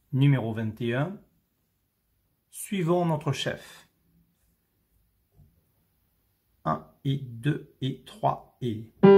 numéro 21. Suivons notre chef. 1 et 2 et 3 et...